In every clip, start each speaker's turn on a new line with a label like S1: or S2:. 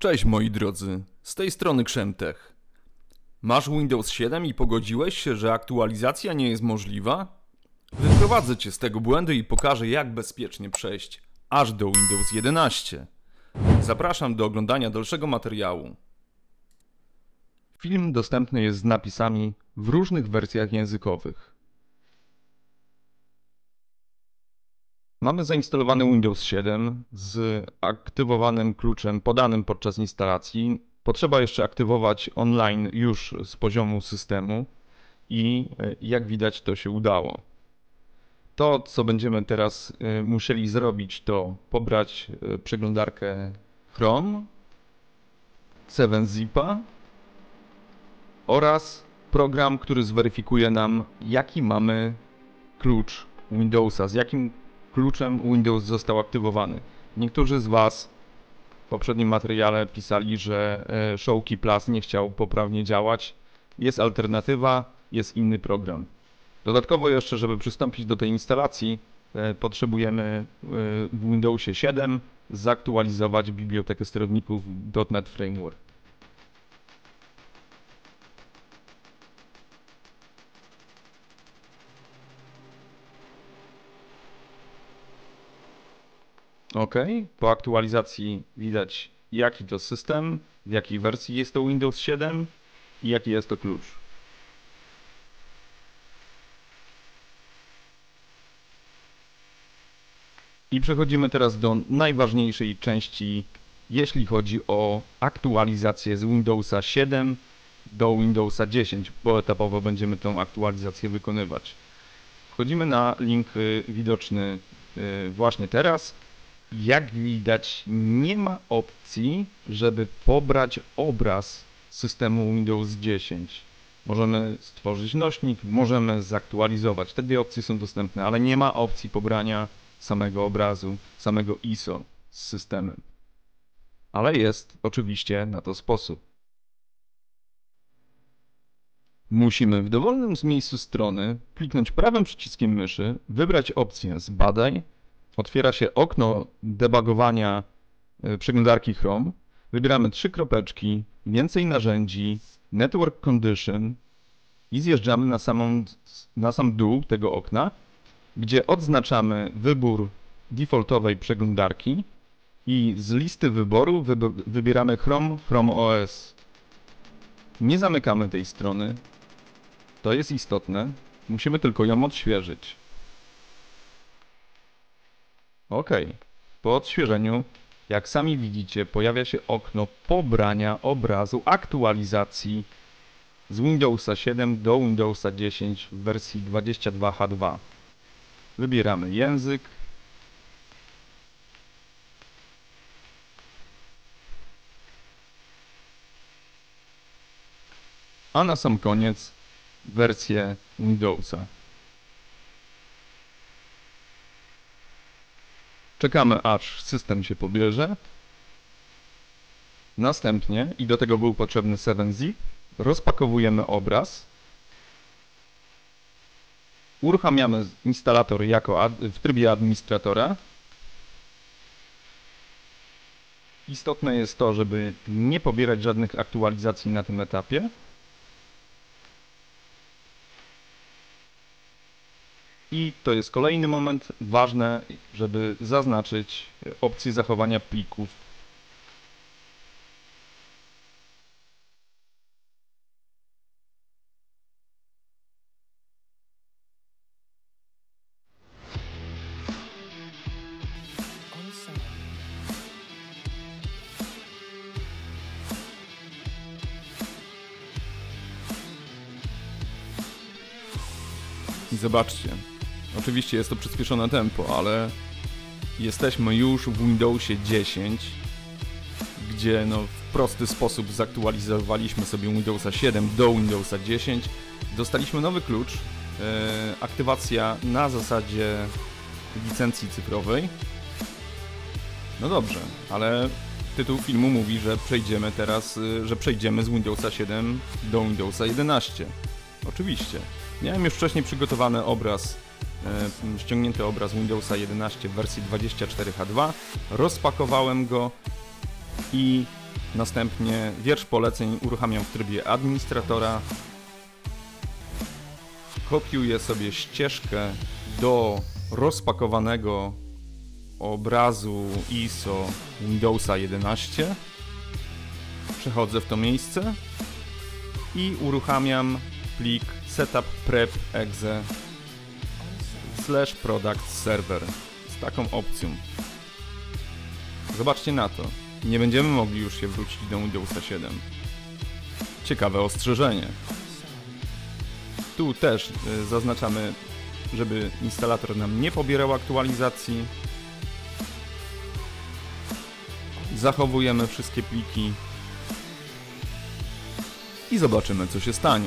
S1: Cześć moi drodzy, z tej strony Krzemtech. Masz Windows 7 i pogodziłeś się, że aktualizacja nie jest możliwa? Wyprowadzę cię z tego błędu i pokażę, jak bezpiecznie przejść aż do Windows 11. Zapraszam do oglądania dalszego materiału. Film dostępny jest z napisami w różnych wersjach językowych. Mamy zainstalowany Windows 7 z aktywowanym kluczem podanym podczas instalacji. Potrzeba jeszcze aktywować online już z poziomu systemu i jak widać to się udało. To, co będziemy teraz musieli zrobić, to pobrać przeglądarkę Chrome, 7-zipa oraz program, który zweryfikuje nam, jaki mamy klucz Windowsa, z jakim kluczem Windows został aktywowany. Niektórzy z Was w poprzednim materiale pisali, że Showkey Plus nie chciał poprawnie działać. Jest alternatywa, jest inny program. Dodatkowo jeszcze, żeby przystąpić do tej instalacji, potrzebujemy w Windowsie 7 zaktualizować bibliotekę sterowników .NET Framework. OK, po aktualizacji widać, jaki to system, w jakiej wersji jest to Windows 7 i jaki jest to klucz. I przechodzimy teraz do najważniejszej części, jeśli chodzi o aktualizację z Windowsa 7 do Windowsa 10, bo etapowo będziemy tę aktualizację wykonywać. Wchodzimy na link widoczny właśnie teraz. Jak widać, nie ma opcji, żeby pobrać obraz systemu Windows 10. Możemy stworzyć nośnik, możemy zaktualizować. Te dwie opcje są dostępne, ale nie ma opcji pobrania samego obrazu, samego ISO z systemem. Ale jest oczywiście na to sposób. Musimy w dowolnym miejscu strony kliknąć prawym przyciskiem myszy, wybrać opcję Zbadaj. Otwiera się okno debugowania przeglądarki Chrome. Wybieramy 3 kropeczki, więcej narzędzi, Network Condition i zjeżdżamy na sam dół tego okna, gdzie odznaczamy wybór defaultowej przeglądarki i z listy wyboru wybieramy Chrome OS. Nie zamykamy tej strony. To jest istotne. Musimy tylko ją odświeżyć. OK. Po odświeżeniu, jak sami widzicie, pojawia się okno pobrania obrazu aktualizacji z Windowsa 7 do Windowsa 10 w wersji 22H2. Wybieramy język. A na sam koniec wersję Windowsa. Czekamy, aż system się pobierze. Następnie, i do tego był potrzebny 7zip, rozpakowujemy obraz. Uruchamiamy instalator w trybie administratora. Istotne jest to, żeby nie pobierać żadnych aktualizacji na tym etapie. I to jest kolejny moment ważny, żeby zaznaczyć opcję zachowania plików. I zobaczcie. Oczywiście jest to przyspieszone tempo, ale jesteśmy już w Windowsie 10, gdzie w prosty sposób zaktualizowaliśmy sobie Windowsa 7 do Windowsa 10. Dostaliśmy nowy klucz, aktywacja na zasadzie licencji cyfrowej. No dobrze, ale tytuł filmu mówi, że przejdziemy z Windowsa 7 do Windowsa 11. Oczywiście. Miałem już wcześniej przygotowany ściągnięty obraz Windowsa 11 w wersji 24H2, rozpakowałem go i Następnie wiersz poleceń uruchamiam w trybie administratora. Kopiuję sobie ścieżkę do rozpakowanego obrazu ISO Windowsa 11. Przechodzę w to miejsce i uruchamiam plik setup prep exe /product server z taką opcją. Zobaczcie na to. Nie będziemy mogli już się wrócić do Windowsa 7. Ciekawe ostrzeżenie. Tu też zaznaczamy, żeby instalator nam nie pobierał aktualizacji. Zachowujemy wszystkie pliki i zobaczymy, co się stanie.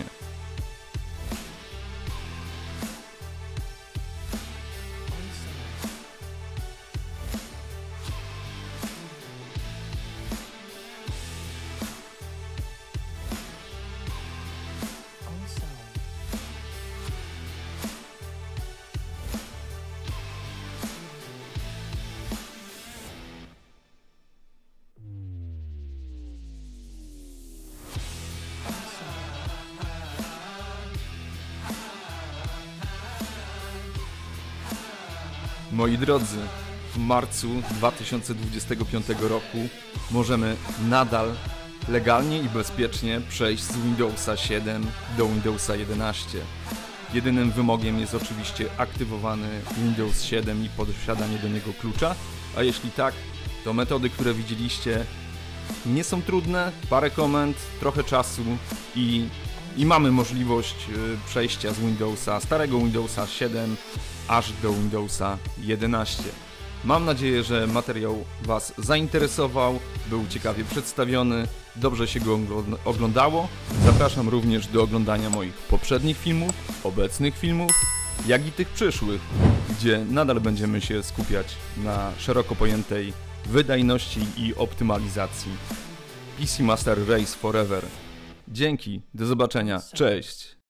S1: Moi drodzy, w marcu 2025 roku możemy nadal legalnie i bezpiecznie przejść z Windowsa 7 do Windowsa 11. Jedynym wymogiem jest oczywiście aktywowany Windows 7 i posiadanie do niego klucza, a jeśli tak, to metody, które widzieliście, nie są trudne, parę komend, trochę czasu i mamy możliwość przejścia z starego Windowsa 7 aż do Windowsa 11. Mam nadzieję, że materiał Was zainteresował, był ciekawie przedstawiony, dobrze się go oglądało. Zapraszam również do oglądania moich poprzednich filmów, obecnych filmów, jak i tych przyszłych, gdzie nadal będziemy się skupiać na szeroko pojętej wydajności i optymalizacji. PC Master Race Forever. Dzięki, do zobaczenia, cześć!